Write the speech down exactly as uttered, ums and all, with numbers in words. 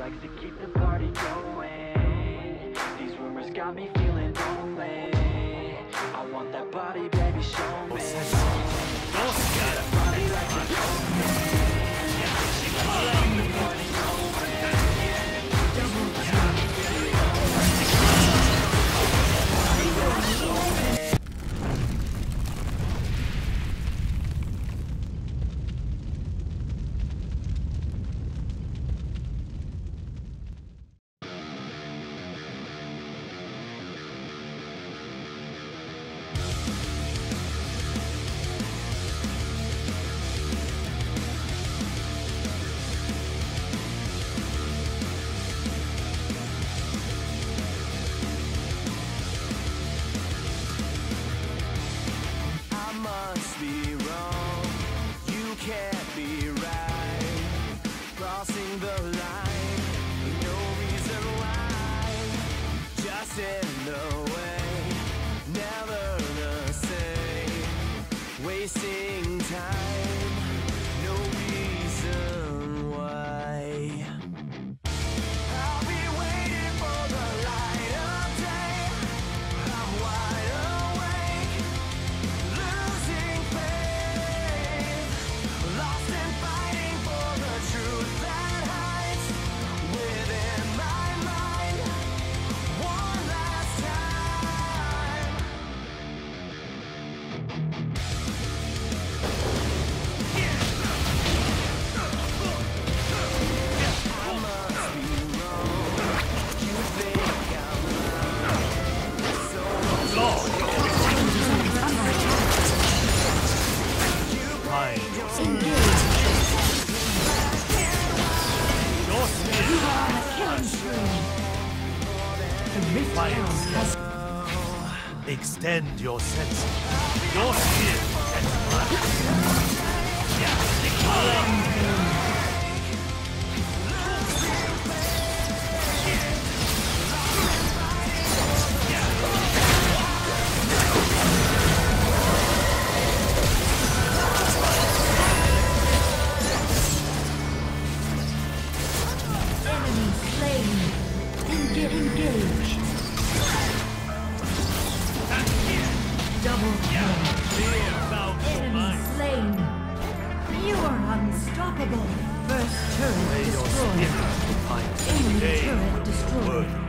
likes to keep the party going. These rumors got me feeling lonely. I want that body, baby, show me. Got a body like a trophy. Keep the party going. Wasting time, no reason why. I'll be waiting for the light of day. I'm wide awake, losing faith, lost and fighting for the truth that hides within my mind. One last time. Extend your senses. Your skill and Enemy slain. Get engaged. Double kill. Enemy slain. You are unstoppable. First turret destroyed. Enemy turret destroyed.